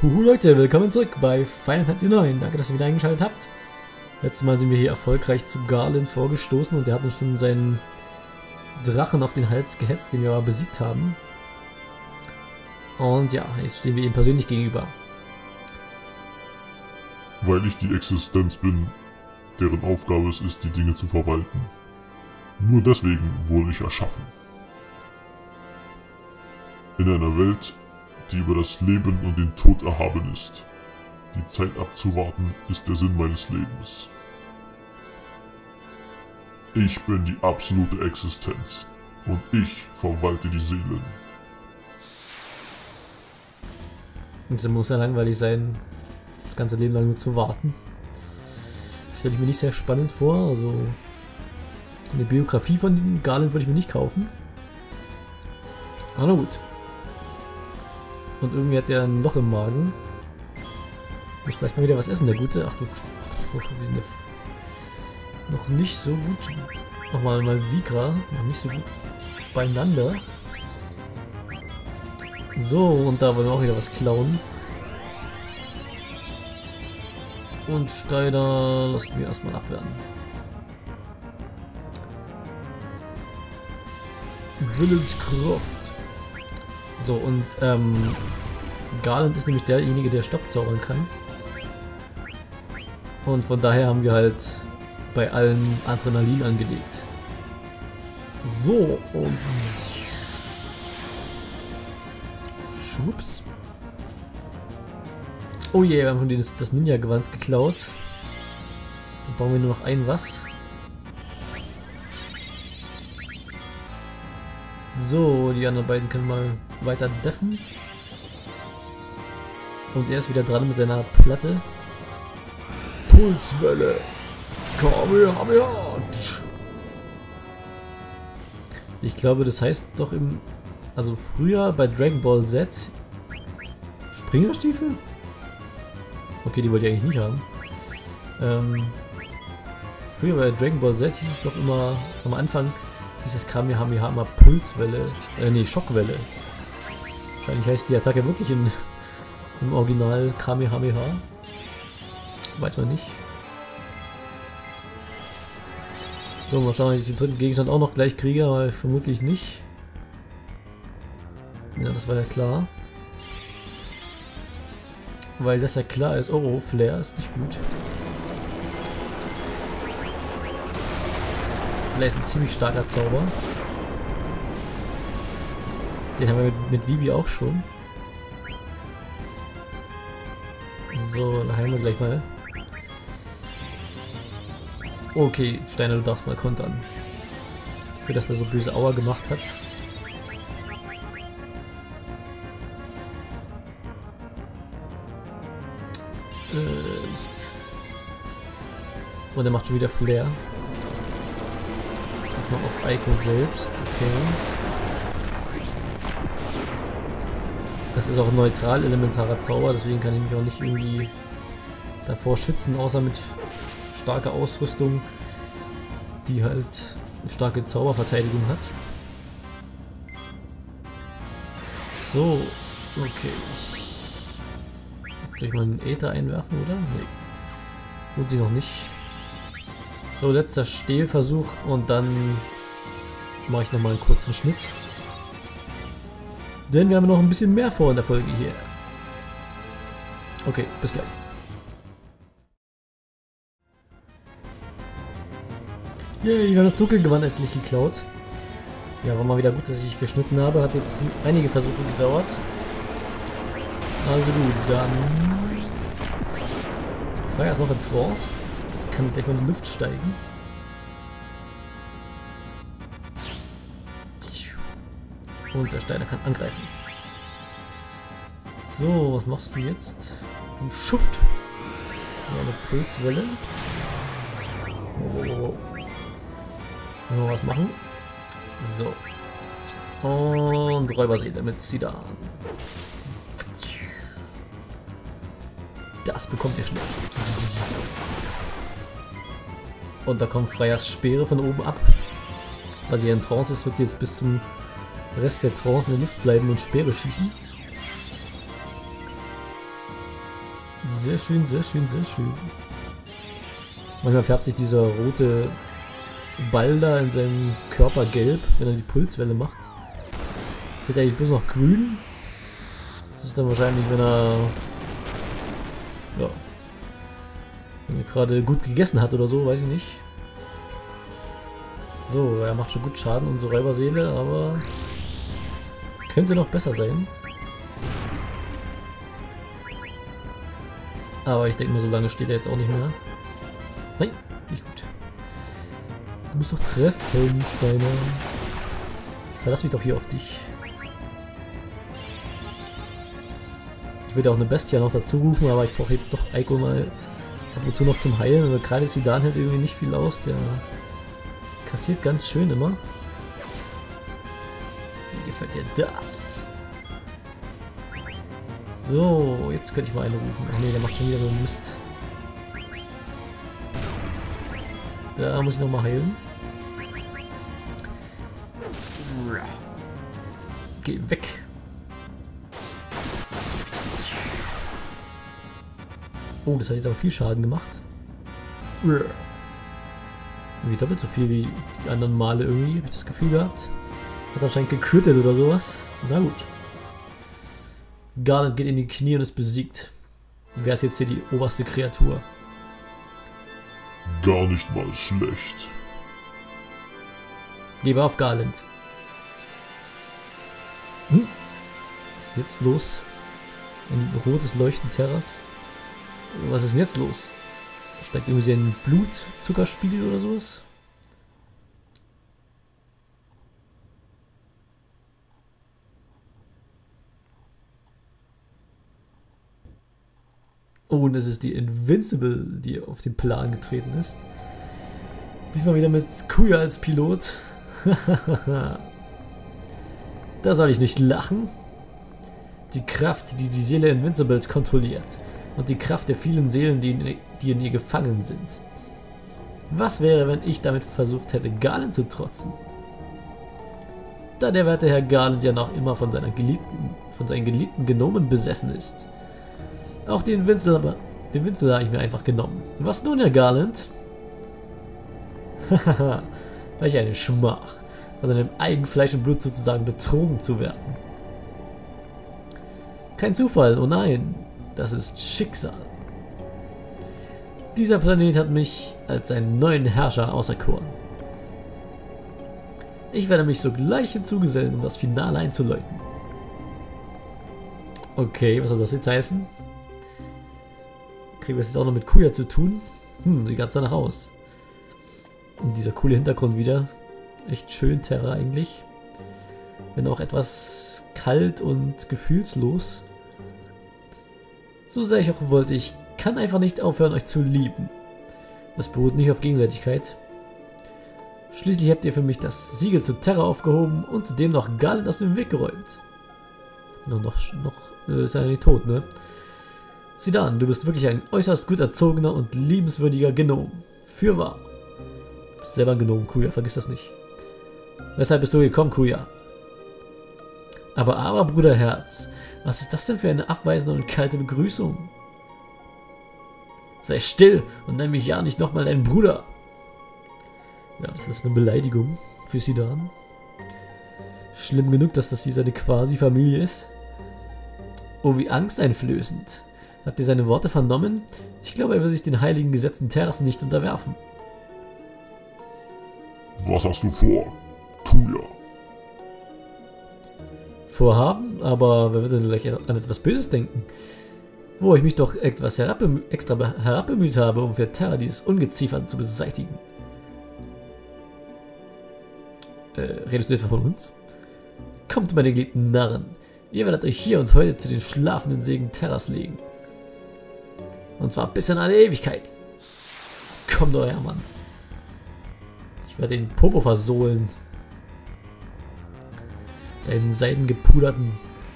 Huhu Leute, willkommen zurück bei Final Fantasy 9. Danke, dass ihr wieder eingeschaltet habt. Letztes Mal sind wir hier erfolgreich zu Garland vorgestoßen und der hat uns schon seinen Drachen auf den Hals gehetzt, den wir aber besiegt haben. Und ja, jetzt stehen wir ihm persönlich gegenüber. Weil ich die Existenz bin, deren Aufgabe es ist, die Dinge zu verwalten. Nur deswegen wurde ich erschaffen. In einer Welt, die über das Leben und den Tod erhaben ist. Die Zeit abzuwarten ist der Sinn meines Lebens. Ich bin die absolute Existenz und ich verwalte die Seelen. Und es muss ja langweilig sein, das ganze Leben lang nur zu warten. Das stelle ich mir nicht sehr spannend vor, also eine Biografie von Garland würde ich mir nicht kaufen. Aber na gut. Und irgendwie hat er ein Loch im Magen. Muss vielleicht mal wieder was essen, der Gute. Ach du, wir sind ja noch nicht so gut. Nochmal Vikra, noch nicht so gut beieinander. So, und da wollen wir auch wieder was klauen. Und Steiner lassen wir erstmal abwehren. Willenskraft. So, und Garland ist nämlich derjenige, der Stopp zaubern kann. Und von daher haben wir halt bei allen Adrenalin angelegt. So, und schwupps. Oh je, wir haben schon das Ninja-Gewand geklaut. Dann bauen wir nur noch ein was. So, die anderen beiden können mal weiter deffen. Und er ist wieder dran mit seiner Platte. Pulswelle. Kamehameha. Ich glaube, das heißt doch im... Also früher bei Dragon Ball Z... Springerstiefel? Okay, die wollte ich eigentlich nicht haben. Früher bei Dragon Ball Z hieß es doch immer... Am Anfang hieß es Kamehameha immer Pulswelle. Nee, Schockwelle. Wahrscheinlich heißt die Attacke wirklich im Original Kamehameha. Weiß man nicht. So, mal schauen, ob ich den dritten Gegenstand auch noch gleich kriege, aber vermutlich nicht. Ja, das war ja klar. Weil das ja klar ist. Oh, Flair ist nicht gut. Flair ist ein ziemlich starker Zauber. Den haben wir mit Vivi auch schon. So, dann heilen wir gleich mal. Okay, Steiner, du darfst mal kontern. Für das der so böse Aua gemacht hat. Und er macht schon wieder Flair. Erstmal auf Eiko selbst. Okay. Das ist auch ein neutral elementarer Zauber, deswegen kann ich mich auch nicht irgendwie davor schützen, außer mit starker Ausrüstung, die halt eine starke Zauberverteidigung hat. So, okay. Soll ich mal einen Äther einwerfen, oder? Nee. Lohnt sich noch nicht. So, letzter Stehlversuch und dann mache ich nochmal einen kurzen Schnitt. Denn wir haben noch ein bisschen mehr vor in der Folge hier. Okay, bis gleich. Yay, wir haben das Dunkelgewand endlich geklaut. Ja, war mal wieder gut, dass ich geschnitten habe. Hat jetzt einige Versuche gedauert. Also gut, dann... Freya ist noch in Trance. Kann gleich mal in die Luft steigen. Und der Steiner kann angreifen. So, was machst du jetzt? Ein Schuft. Ja, eine Pulswelle. Oh. Noch was machen. So. Und Räuberseele mit Sidan. Das bekommt ihr schnell. Und da kommt Freyas Speere von oben ab. Weil sie in Trance ist, wird sie jetzt bis zum Rest der Trance in der Luft bleiben und Speere schießen. Sehr schön, sehr schön, sehr schön. Manchmal färbt sich dieser rote Ball da in seinem Körper gelb, wenn er die Pulswelle macht. Wird eigentlich bloß noch grün. Das ist dann wahrscheinlich, wenn er... Ja. Wenn er gerade gut gegessen hat oder so, weiß ich nicht. So, er macht schon gut Schaden, unsere Räuberseele, aber... Könnte noch besser sein. Aber ich denke mal, so lange steht er jetzt auch nicht mehr. Nein, nicht gut. Du musst doch treffen, Steiner. Verlass mich doch hier auf dich. Ich würde auch eine Bestia noch dazu rufen, aber ich brauche jetzt doch Eiko mal ab und zu noch zum Heilen. Aber gerade Zidane hält irgendwie nicht viel aus. Der kassiert ganz schön immer. Wie gefällt dir das? So, jetzt könnte ich mal einen rufen. Ach nee, der macht schon wieder so einen Mist. Da muss ich nochmal heilen. Geh weg. Oh, das hat jetzt aber viel Schaden gemacht. Irgendwie doppelt so viel wie die anderen Male irgendwie, habe ich das Gefühl gehabt. Hat anscheinend gecrittet oder sowas. Na gut. Garland geht in die Knie und ist besiegt. Wer ist jetzt hier die oberste Kreatur? Gar nicht mal schlecht. Gebe auf Garland. Was ist jetzt los? Ein rotes Leuchten Terras. Was ist denn jetzt los? Steigt irgendwie ein Blutzuckerspiegel oder sowas? Oh, und das ist die Invincible, die auf den Plan getreten ist. Diesmal wieder mit Kuya als Pilot. Da soll ich nicht lachen. Die Kraft, die die Seele Invincibles kontrolliert. Und die Kraft der vielen Seelen, die in ihr gefangen sind. Was wäre, wenn ich damit versucht hätte, Garland zu trotzen? Da der werte Herr Garland ja noch immer von seinen geliebten Gnomen besessen ist. Auch die Invincible habe ich mir einfach genommen. Was nun, Herr Garland? Hahaha, welch eine Schmach, von seinem eigenen Fleisch und Blut sozusagen betrogen zu werden. Kein Zufall, oh nein. Das ist Schicksal. Dieser Planet hat mich als seinen neuen Herrscher auserkoren. Ich werde mich sogleich hinzugesellen, um das Finale einzuläuten. Okay, was soll das jetzt heißen? Kriegen wir es jetzt auch noch mit Kuya zu tun? Sieht ganz danach aus. Und dieser coole Hintergrund wieder. Echt schön, Terra eigentlich. Wenn auch etwas kalt und gefühlslos. So sehr ich auch wollte, ich kann einfach nicht aufhören, euch zu lieben. Das beruht nicht auf Gegenseitigkeit. Schließlich habt ihr für mich das Siegel zu Terra aufgehoben und zudem noch Garland aus dem Weg geräumt. Noch ist er nicht tot, ne? Zidane, du bist wirklich ein äußerst gut erzogener und liebenswürdiger Gnom. Fürwahr. Du bist selber ein Gnom, Kuya, vergiss das nicht. Weshalb bist du gekommen, Kuya? Aber, Bruderherz, was ist das denn für eine abweisende und kalte Begrüßung? Sei still und nenn mich ja nicht nochmal deinen Bruder. Ja, das ist eine Beleidigung für Zidane. Schlimm genug, dass das hier seine Quasi-Familie ist. Oh, wie angsteinflößend. Habt ihr seine Worte vernommen? Ich glaube, er will sich den heiligen Gesetzen Terras nicht unterwerfen. Was hast du vor, Kuya? Vorhaben? Aber wer wird denn gleich an etwas Böses denken? Wo ich mich doch etwas extra herabbemüht habe, um für Terra dieses Ungeziefer zu beseitigen. Redest du etwa von uns? Kommt, meine geliebten Narren. Ihr werdet euch hier und heute zu den schlafenden Segen Terras legen. Und zwar bis in alle Ewigkeit. Kommt, euer Mann. Ich werde den Popo versohlen. Deinen seidengepuderten.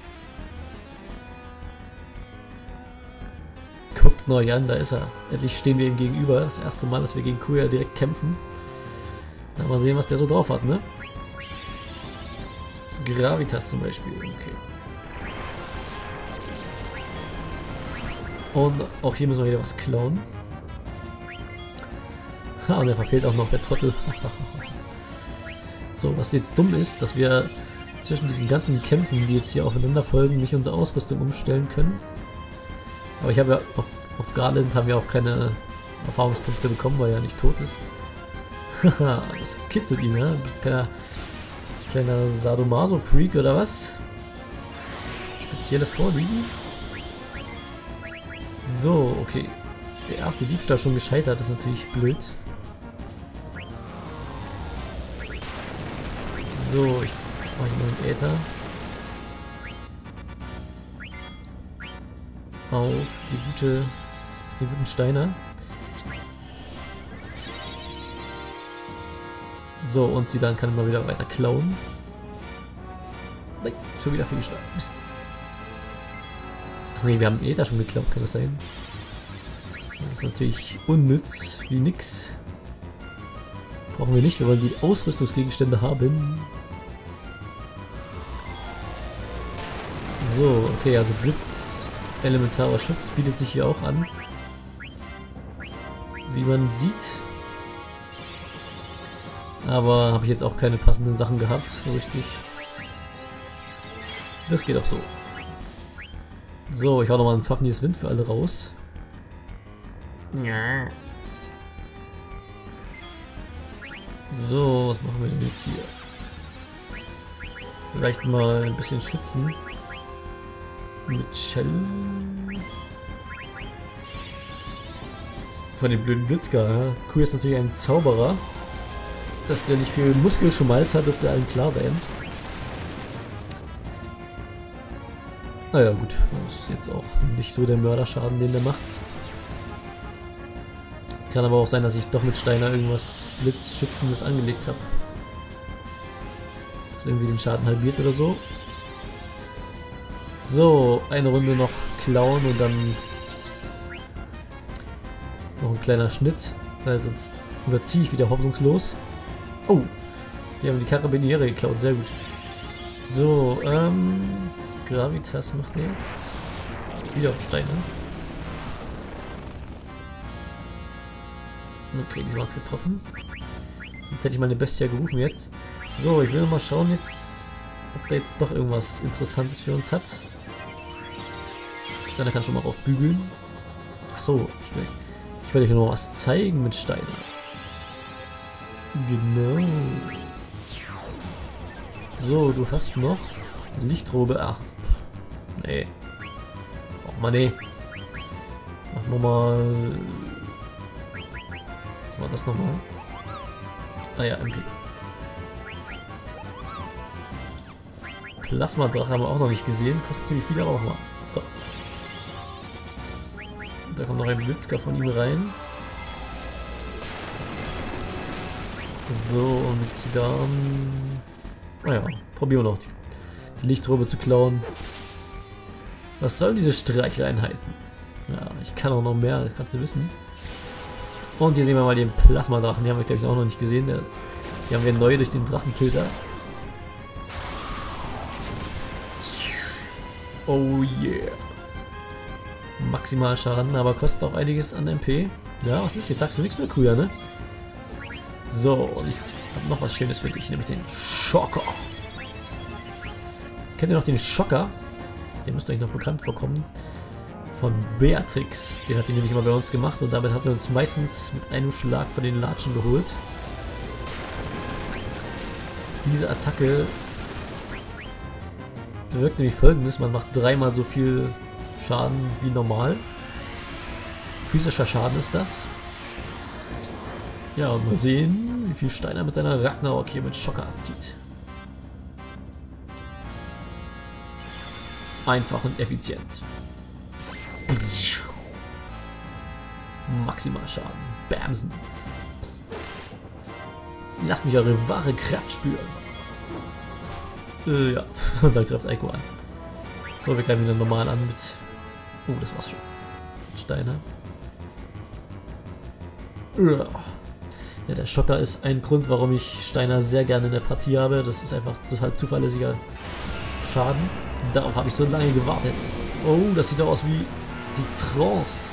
Guckt euch an, da ist er. Endlich stehen wir ihm gegenüber. Das erste Mal, dass wir gegen Kuya direkt kämpfen. Dann mal sehen, was der so drauf hat, ne? Gravitas zum Beispiel. Okay. Und auch hier müssen wir wieder was klauen. Ha, und er verfehlt auch noch, der Trottel. So, was jetzt dumm ist, dass wir zwischen diesen ganzen Kämpfen, die jetzt hier aufeinander folgen, nicht unsere Ausrüstung umstellen können. Aber ich habe ja auf Garland haben wir auch keine Erfahrungspunkte bekommen, weil er nicht tot ist. Haha, das kitzelt ihn, ja? Kleiner Sadomaso-Freak oder was? Spezielle Vorlieben? So, okay. Der erste Diebstahl schon gescheitert, ist natürlich blöd. So, ich mache mal einen Äther. Auf den guten Steiner. So, und sie dann kann mal wieder weiter klauen. Nein, schon wieder fehlgeschlagen. Mist. Ach nee, wir haben Äther schon geklaut, kann das sein? Das ist natürlich unnütz wie nix. Brauchen wir nicht, wir wollen die Ausrüstungsgegenstände haben. So, okay, also Blitz, elementarer Schutz bietet sich hier auch an. Wie man sieht. Aber habe ich jetzt auch keine passenden Sachen gehabt, so richtig. Das geht auch so. So, ich hau nochmal ein Fafnir's Wind für alle raus. Ja. So, was machen wir denn jetzt hier? Vielleicht mal ein bisschen schützen. Mit Shell. Von dem blöden Blitzker. Ja. Kuh ist natürlich ein Zauberer. Dass der nicht viel Muskelschmalz hat, dürfte allen klar sein. Naja gut, das ist jetzt auch nicht so der Mörderschaden, den der macht. Kann aber auch sein, dass ich doch mit Steiner irgendwas Blitzschützendes angelegt habe. Das irgendwie den Schaden halbiert oder so. So, eine Runde noch klauen und dann noch ein kleiner Schnitt, weil sonst überziehe ich wieder hoffnungslos. Oh, die haben die Karabiniere geklaut, sehr gut. So, Gravitas macht er jetzt. Wieder auf Steine. Okay, die waren es getroffen. Sonst hätte ich meine Bestia gerufen jetzt. So, ich will mal schauen jetzt, ob der jetzt noch irgendwas Interessantes für uns hat. Steiner kann schon mal aufbügeln. Achso, ich will euch noch was zeigen mit Steiner. Genau. So, du hast noch Lichtrobe. Ach, nee. Braucht man nee. Machen wir mal. Was war das nochmal? Ah ja, MP. Plasmadrache haben wir auch noch nicht gesehen. Kostet ziemlich viel, aber auch mal. So. Da kommt noch ein Blitzker von ihm rein. So, und dann... Naja, probieren wir noch die Lichtrobe zu klauen. Was sollen diese Streicheleinheiten? Ja, ich kann auch noch mehr, kannst du wissen. Und hier sehen wir mal den Plasmadrachen, die haben wir glaube ich auch noch nicht gesehen. Die haben wir neu durch den Drachentöter. Oh yeah. Maximal Schaden, aber kostet auch einiges an MP. Ja, was ist? Jetzt sagst du nichts mehr, Kuya, ne? So, und ich habe noch was Schönes für dich, nämlich den Schocker. Kennt ihr noch den Schocker? Der müsste euch noch bekannt vorkommen. Von Beatrix. Den hat die nämlich immer bei uns gemacht und damit hat er uns meistens mit einem Schlag von den Latschen geholt. Diese Attacke bewirkt nämlich Folgendes: Man macht dreimal so viel Schaden wie normal. Physischer Schaden ist das. Ja, und mal sehen, wie viel Steiner mit seiner Ragnarok hier mit Schocker abzieht. Einfach und effizient. Maximal Schaden. Bamsen. Lasst mich eure wahre Kraft spüren. Ja, und da greift Eiko an. So, wir greifen wieder normal an mit... Oh, das war's schon. Steiner. Ja, der Schocker ist ein Grund, warum ich Steiner sehr gerne in der Partie habe. Das ist einfach total zuverlässiger Schaden. Darauf habe ich so lange gewartet. Oh, das sieht doch aus wie Die Trance.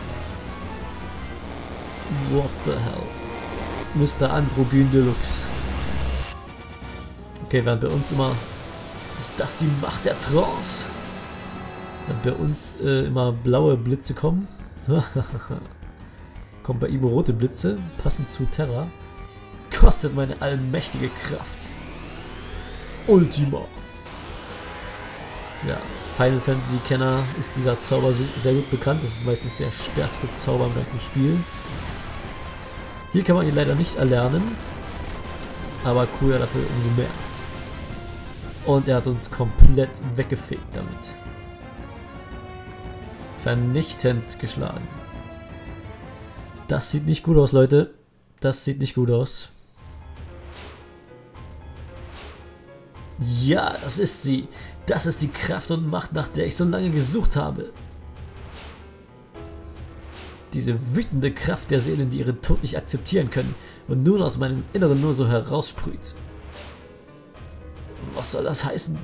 What the hell? Mr. Androgyn Deluxe. Okay, während bei uns immer... Ist das die Macht der Trance? Während bei uns immer blaue Blitze kommen. Kommt bei ihm rote Blitze, passend zu Terra. Kostet meine allmächtige Kraft. Ultima. Ja, Final Fantasy Kenner ist dieser Zauber sehr gut bekannt. Das ist meistens der stärkste Zauber im ganzen Spiel. Hier kann man ihn leider nicht erlernen. Aber Kuya dafür umso mehr. Und er hat uns komplett weggefegt damit. Vernichtend geschlagen. Das sieht nicht gut aus, Leute. Das sieht nicht gut aus. Ja, das ist sie. Das ist die Kraft und Macht, nach der ich so lange gesucht habe. Diese wütende Kraft der Seelen, die ihren Tod nicht akzeptieren können und nun aus meinem Inneren nur so heraussprüht. Was soll das heißen?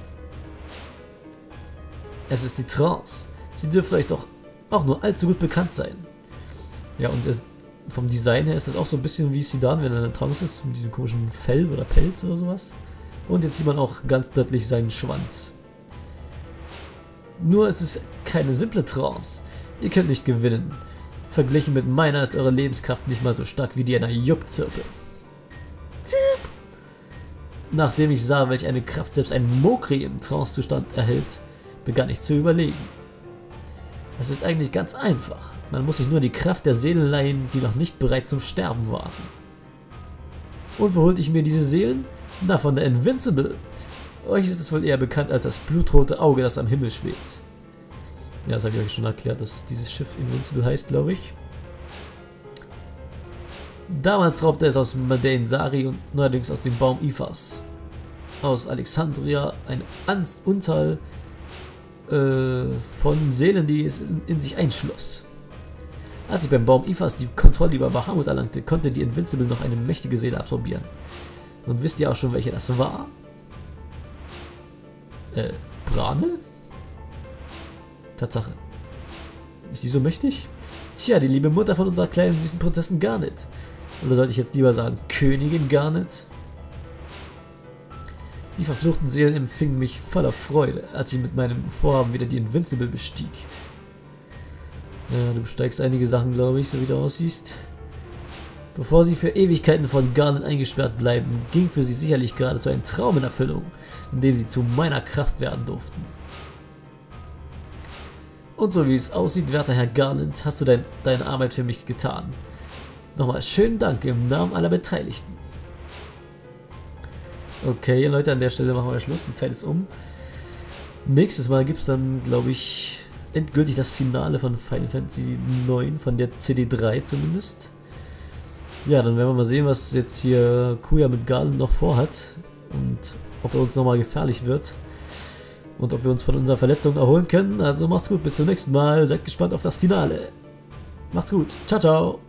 Es ist die Trance. Sie dürfte euch doch auch nur allzu gut bekannt sein. Ja, und vom Design her ist das auch so ein bisschen wie Sidon, wenn er in der Trance ist, mit diesem komischen Fell oder Pelz oder sowas. Und jetzt sieht man auch ganz deutlich seinen Schwanz. Nur ist es keine simple Trance. Ihr könnt nicht gewinnen. Verglichen mit meiner ist eure Lebenskraft nicht mal so stark wie die einer Juckzirpe. Nachdem ich sah, welch eine Kraft selbst ein Mokri im Trancezustand erhält, begann ich zu überlegen. Es ist eigentlich ganz einfach. Man muss sich nur die Kraft der Seelen leihen, die noch nicht bereit zum Sterben waren. Und wo holte ich mir diese Seelen? Na, von der Invincible. Euch ist es wohl eher bekannt als das blutrote Auge, das am Himmel schwebt. Ja, das habe ich euch schon erklärt, dass dieses Schiff Invincible heißt, glaube ich. Damals raubte es aus Madain Sari und neuerdings aus dem Baum Ifas. Aus Alexandria eine Unzahl von Seelen, die es in sich einschloss. Als ich beim Baum Ifas die Kontrolle über Bahamut erlangte, konnte die Invincible noch eine mächtige Seele absorbieren. Und wisst ihr auch schon, welche das war? Brane? Tatsache. Ist die so mächtig? Tja, die liebe Mutter von unserer kleinen süßen Prinzessin Garnet. Oder sollte ich jetzt lieber sagen, Königin Garnet? Die verfluchten Seelen empfingen mich voller Freude, als ich mit meinem Vorhaben wieder die Invincible bestieg. Ja, du besteigst einige Sachen, glaube ich, so wie du aussiehst. Bevor sie für Ewigkeiten von Garnet eingesperrt bleiben, ging für sie sicherlich geradezu ein Traum in Erfüllung, in dem sie zu meiner Kraft werden durften. Und so wie es aussieht, werter Herr Garland, hast du deine Arbeit für mich getan. Nochmal schönen Dank im Namen aller Beteiligten. Okay, Leute, an der Stelle machen wir Schluss. Die Zeit ist um. Nächstes Mal gibt es dann, glaube ich, endgültig das Finale von Final Fantasy 9, von der CD3 zumindest. Ja, dann werden wir mal sehen, was jetzt hier Kuya mit Garland noch vorhat. Und ob er uns nochmal gefährlich wird. Und ob wir uns von unserer Verletzung erholen können. Also macht's gut, bis zum nächsten Mal. Seid gespannt auf das Finale. Macht's gut. Ciao, ciao.